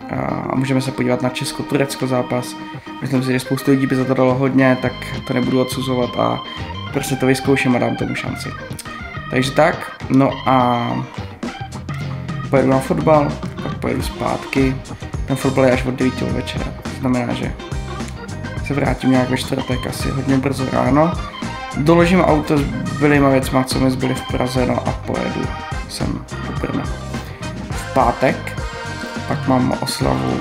[SPEAKER 1] a můžeme se podívat na Česko-Turecko zápas. Myslím si, že spoustu lidí by za to dalo hodně, tak to nebudu odsuzovat a prostě to vyzkouším a dám tomu šanci. Takže tak, no a pojedu na fotbal, pak pojedu zpátky. Ten fotbal je až od 9 večera, to znamená, že se vrátím nějak ve čtvrtek, asi hodně brzo ráno. Doložím auto s bylýma věcma, co mi zbyly v Praze, no a pojedu sem do Brna. V pátek pak mám oslavu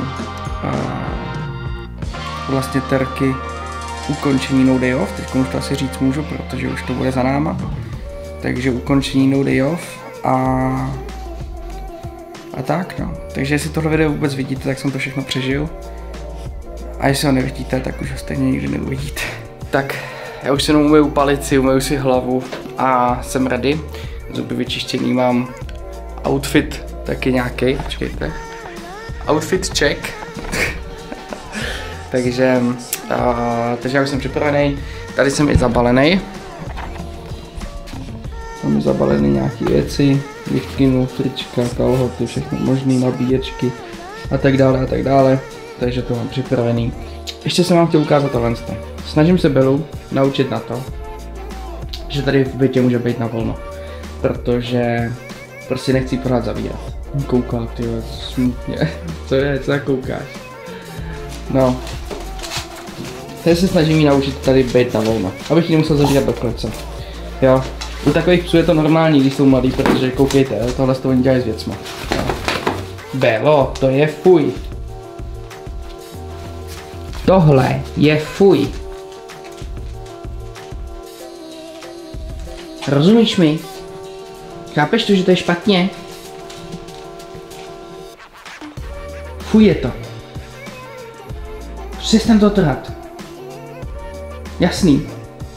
[SPEAKER 1] vlastně terky ukončení No Day Off, teď už to asi říct můžu, protože už to bude za náma. Takže ukončení No Day Off a tak no. Takže jestli tohle video vůbec vidíte, tak jsem to všechno přežil. A jestli ho nevidíte, tak už ho stejně nikdy neuvidíte. Tak, já už si jenom umyju palici, umyju si hlavu a jsem ready. Zuby vyčištěný, mám outfit taky nějaký, počkejte. Outfit check. takže já už jsem připravený. Tady jsem i zabalený. Mám zabalený nějaké věci, mikinu, trička, kalhoty, všechno možné, nabíječky a tak dále. Takže to mám připravený. Ještě jsem vám chtěl ukázat tohle. Snažím se Belu naučit na to, že tady v bytě může být na volno. Protože prostě nechci pořád zavírat. Kouká, ty smutně. Co je, co koukáš? No. Teď se snažím jí naučit tady být na volno, abych ji nemusel zavírat do klece. Jo. U takových psů je to normální, když jsou mladý, protože koukejte, tohle to oni dělají s věcma. Jo. Belo, to je fuj. Tohle je fuj. Rozumíš mi? Chápeš to, že to je špatně? Fuj je to. Přestaň to trhat. Jasný.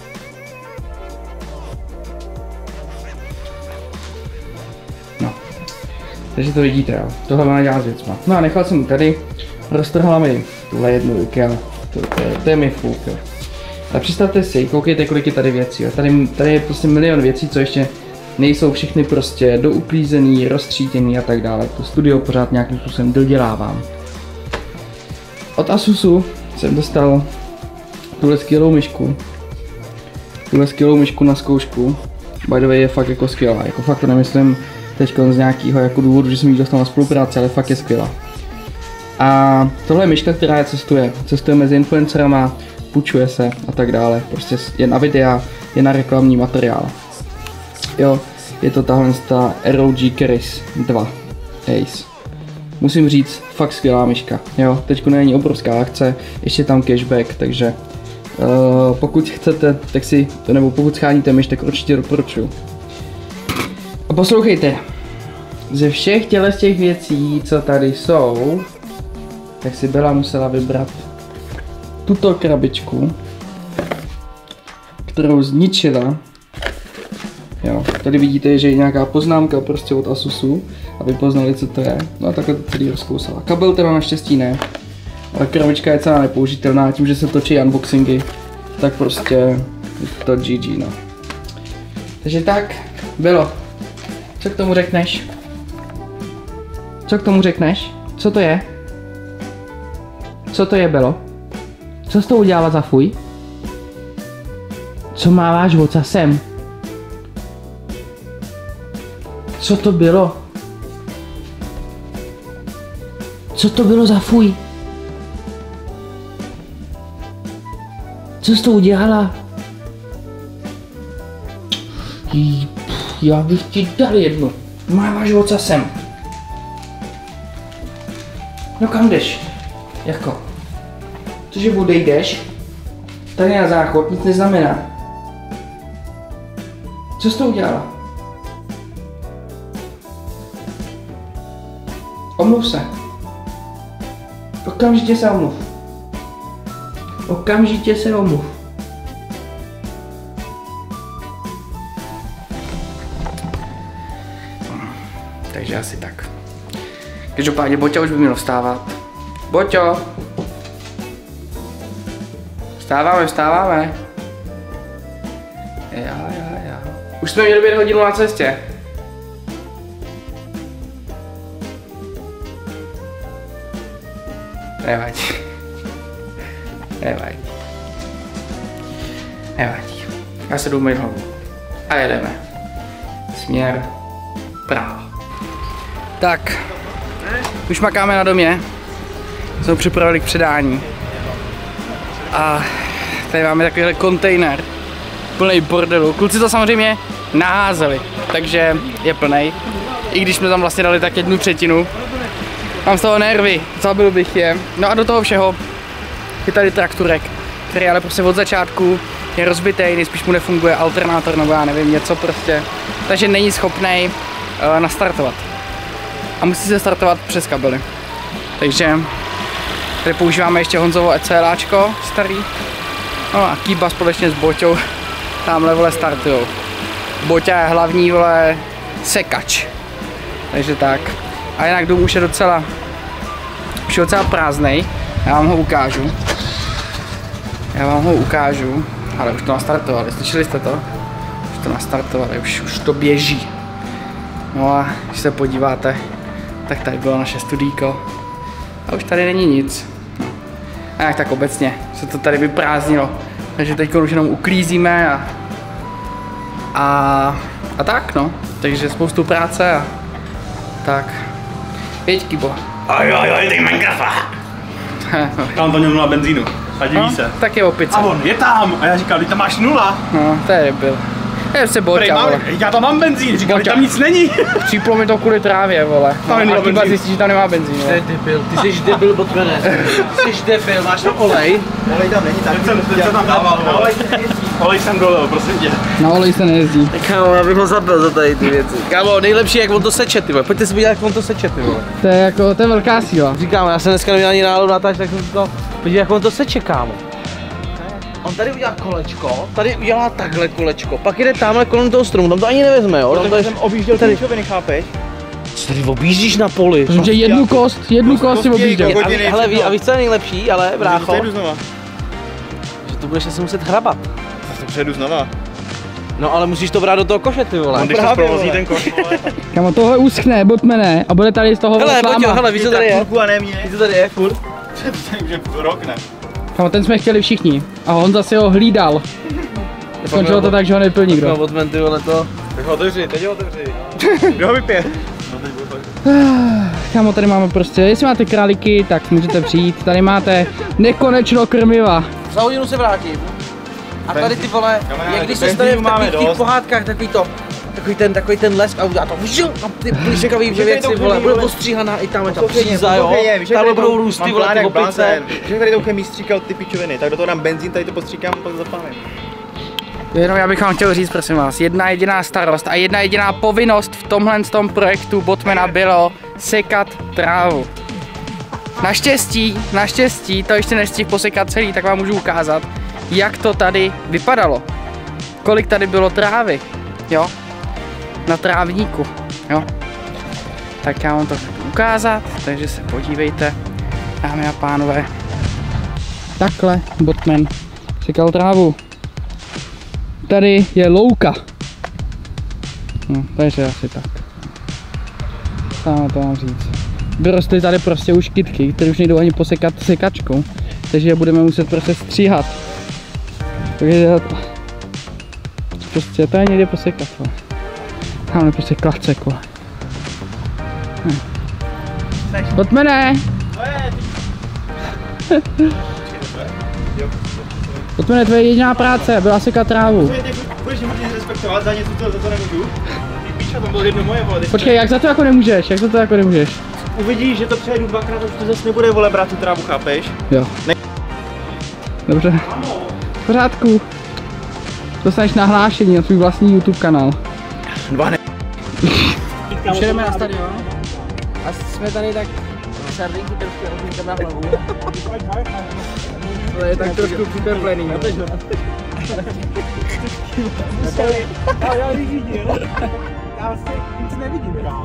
[SPEAKER 1] No. Takže to vidíte, jo. Tohle má dělat s věcma. No a nechal jsem ji tady. Roztrhala mi tuhle jednu ruky, to je mi fuk, jo. A představte si, koukejte, kolik je tady věcí, jo. Tady je prostě milion věcí, co ještě nejsou všechny prostě douklízený, roztříděný a tak dále. To studio pořád nějakým způsobem dodělávám. Od Asusu jsem dostal tuhle skvělou myšku na zkoušku. By the way, je fakt jako skvělá, jako fakt to nemyslím teď z nějakého jako důvodu, že jsem ji dostal na spolupráci, ale fakt je skvělá. A tohle je myška, která cestuje mezi influencerama, půjčuje se a tak dále, prostě je na videa, je na reklamní materiál. Jo, je to tahle ROG Keris 2 Ace. Musím říct, fakt skvělá myška, jo, teďko není obrovská akce, ještě tam cashback, takže pokud chcete, tak si, nebo pokud scháníte myš, tak určitě doporučuji. A poslouchejte, ze všech těch věcí, co tady jsou, tak si Bela musela vybrat tuto krabičku, kterou zničila. Jo, tady vidíte, že je nějaká poznámka prostě od Asusu, aby poznali, co to je. No a takhle to celý rozkousala. Kabel teda naštěstí ne, ale krabička je celá nepoužitelná, tím, že se točí unboxingy, tak prostě je to GG, no. Takže tak, Belo, co k tomu řekneš? Co k tomu řekneš? Co to je? Co to je, Belo? Co jsi to udělala za fuj? Co máváš ocasem? Co to bylo? Co to bylo za fuj? Co jsi to udělala? Já bych ti dal jednu. Máváš ocasem. No kam jdeš? Jako? Cože odejdeš? Tady na záchod nic neznamená. Co jsi to udělala? Omluv se. Okamžitě se omluv. Okamžitě se omluv. Takže asi tak. Každopádně Boťa už by měl vstávat. Boťo! Vstáváme. Já. Už jsme měli 5 hodin na cestě. Nevadí. Nevadí. Nevadí. Já se jdu umýt hlavu. A jedeme. Směr Praha. Tak. Už makáme na domě. Jsme připravili k předání. A tady máme takovýhle kontejner. Plný bordelu. Kluci to samozřejmě naházeli, takže je plný. I když jsme tam vlastně dali tak 1/3. Mám z toho nervy, zabil bych je. No a do toho všeho je tady traktorek, který ale prostě od začátku je rozbitej, nejspíš mu nefunguje alternátor nebo já nevím, něco prostě. Takže není schopný nastartovat. A musí se startovat přes kabely. Takže tady používáme ještě Honzovo ECLáčko starý. No a Kýba společně s Boťou tamhle vole startujou. Boťa je hlavní vole sekač. Takže tak. A jinak dům už je docela prázdnej. Já vám ho ukážu. Ale už to nastartovali, slyšeli jste to? Už to nastartovali, už to běží. No a když se podíváte, tak tady bylo naše studíko. A už tady není nic. A jak tak obecně se to tady vyprázdnilo. Takže teď už jenom uklízíme a tak no. Takže spoustu práce a tak. Pěť, Kybo.
[SPEAKER 5] Oj, ty Minecraft. Tam to měl 0 benzínu. A diví se.
[SPEAKER 1] Tak je opice.
[SPEAKER 5] A on je tam. A já říkal, ty tam máš 0.
[SPEAKER 1] No, to je byl. Je se Boťa, vole.
[SPEAKER 5] Já tam mám benzín, říkal, tam nic není.
[SPEAKER 1] Připlo mi to kvůli trávě, vole.
[SPEAKER 5] Tam
[SPEAKER 1] a Kyba zjistí, že tam nemá benzín,
[SPEAKER 3] Ty jsi debil, ty jsi debil, Botmane. Ty jsi debil, máš tam olej?
[SPEAKER 5] Olej tam není, tak jsem tam dával. Olej jsem dolil, prosím tě.
[SPEAKER 1] Na olej se nejezdí.
[SPEAKER 3] Kámo, já bych ho zabil za tady ty věci. Kámo, nejlepší, jak on to seče, ty vole. Pojďte si podívat, jak on to seče, ty vole.
[SPEAKER 1] To je velká síla.
[SPEAKER 3] Říkám, já jsem dneska neměl ani náhodou natáčet, tak jsem to podívej, jak on to seče, kámo. On tady udělá kolečko, tady udělá takhle kolečko, pak jde tamhle kolem toho stromu, tam to ani nevezme, jo?
[SPEAKER 5] Protože jsem objížděl tady čoviny, chápeš?
[SPEAKER 3] Co tady objíždíš na poli?
[SPEAKER 1] Protože jednu kost si objížděl.
[SPEAKER 3] Hele, víš, co je nejlepší, ale brácho,
[SPEAKER 5] Přejdu znova.
[SPEAKER 3] že to budeš se muset hrabat.
[SPEAKER 5] Zase přejdu znova.
[SPEAKER 3] No ale musíš to brát do toho koše, ty vole.
[SPEAKER 5] On když to zprovozní ten koš, vole.
[SPEAKER 1] Kamo, tohle uschne, Botmane, a bude tady z toho
[SPEAKER 3] Hele, Boťo, hele, víš, co tady je?
[SPEAKER 5] A ne mě.
[SPEAKER 3] Víš, co tady je, furt?
[SPEAKER 5] Už je rok, ne?
[SPEAKER 1] Kamo, ten jsme chtěli všichni. A on zase ho hlídal. Skončilo to tak, že ho nebyl nikdo.
[SPEAKER 3] No, Botman, ty vole, to.
[SPEAKER 5] Tak ho otevři, teď ho otevři. Kdo ho vypije?
[SPEAKER 1] Kamo, tady máme prostě, jestli máte králíky, tak můžete přijít. Tady máte nekonečno krmiva.
[SPEAKER 3] Za hodinu se vrátím. A tady ty vole, jak když se stane v takových těch pohádkách, takový ten lesk a udělá to vžil, a ty plišekavý věci, vole, bude ostříhaná i tam ta příza, jo, tam budou růsty, vole, ty opice.
[SPEAKER 5] Že tady tou chemii stříkal ty pičoviny, tak do toho dám benzín, tady to postříkám a pak zapálím.
[SPEAKER 1] Jenom já bych vám chtěl říct, prosím vás, jedna jediná starost a jedna jediná povinnost v tomhle projektu Botmana bylo sekat trávu. Naštěstí, to ještě nestihl posekat celý, tak vám můžu ukázat, jak to tady vypadalo. Kolik tady bylo trávy, jo, na trávníku, jo. Tak já vám to chci ukázat, takže se podívejte, dámy a pánové. Takhle Botman sekal trávu. Tady je louka. No, takže asi tak. Stále to mám říct. Vyrostly tady prostě už kytky, které už nejdou ani posekat sekačkou. Takže je budeme muset prostě stříhat. Takže prostě to je někde posekat. Tamhle prostě klacek. Botmane! Botmane, tvoje jediná práce byla sekat trávu.
[SPEAKER 5] Budeš mě respektovat za něco, za to nemůžu? Píča, to bylo jedno moje, vole.
[SPEAKER 1] Počkej, jak za to jako nemůžeš? Jak za to jako nemůžeš?
[SPEAKER 5] Uvidíš, že to přejedu dvakrát, už to zase nebude, vole, brát tu trávu, chápeš?
[SPEAKER 1] Jo. Dobře. V pořádku. Dostaneš nahlášení na svůj vlastní YouTube kanál. Už jdeme na stadion. A jsme tady tak sardinky trošku rozmítem na hlavu. To je tak trošku přiteplený.
[SPEAKER 5] Já nevidím. Já vlastně nic nevidím, kámo.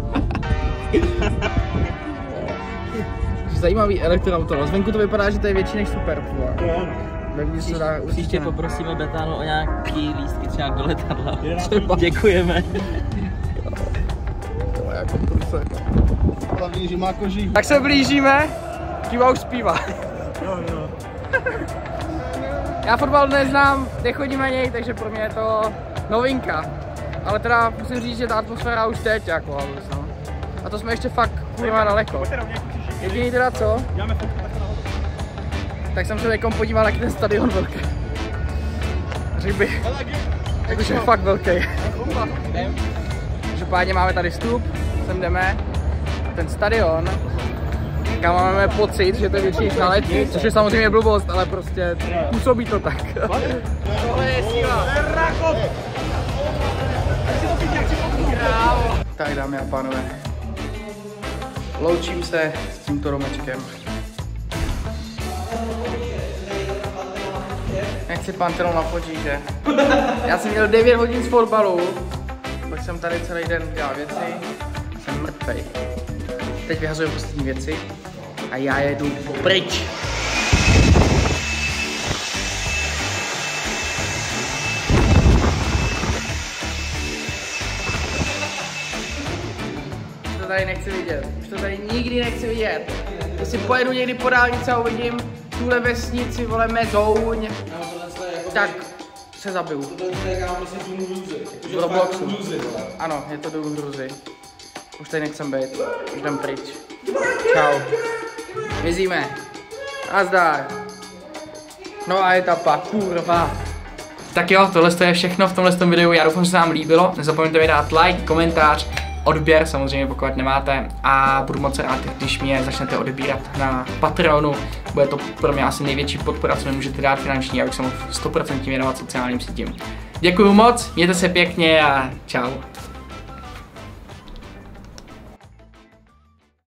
[SPEAKER 1] Zajímavý elektroauto. Zvenku to vypadá, že to je větší než super.
[SPEAKER 3] Příště poprosíme Betánu o nějaký lístky třeba do letadla. Děkujeme.
[SPEAKER 1] Tak se blížíme Kiva už zpívá. Já fotbal neznám, nechodím na něj, takže pro mě je to novinka. Ale teda musím říct, že ta atmosféra už teď jako halus, no. A to jsme ještě fakt kurva daleko. Jediný teda co? Tak jsem se někom podíval, jak ten stadion velký. Řekl bych, jak už je fakt velký. Každopádně máme tady vstup, sem jdeme. A ten stadion, kam máme pocit, že to je větší než na Letní, což je samozřejmě blbost, ale prostě působí to tak. Tohle je síla. Tak dámy a pánové, loučím se s tímto domečkem. Nechci Pantelon nafotit, že? Já jsem měl 9 hodin z fotbalu, pak jsem tady celý den dělal věci, jsem mrtvej. Teď vyhazuju poslední věci a já jedu pryč. Už to tady nechci vidět, už to tady nikdy nechci vidět. Jestli pojedu někdy po dálnici a uvidím tuhle vesnici, vole, Mezouň, tak se zabiju. Do Robloxu. Ano, je to do Gruzy. Už tady nechcem být, už jdem pryč. Čau. Mizíme. Nazdar. Nová etapa, kurva. Tak jo, tohle je všechno v tomhle videu, já doufám, že se vám líbilo. Nezapomeňte mi dát like, komentář, odběr samozřejmě, pokud nemáte. A budu moc rád, když mě začnete odebírat na Patreonu. Bude to pro mě asi největší podpora, co mi můžete dát finanční, abych se mohl 100% věnovat sociálním sítím. Děkuju moc, mějte se pěkně a čau.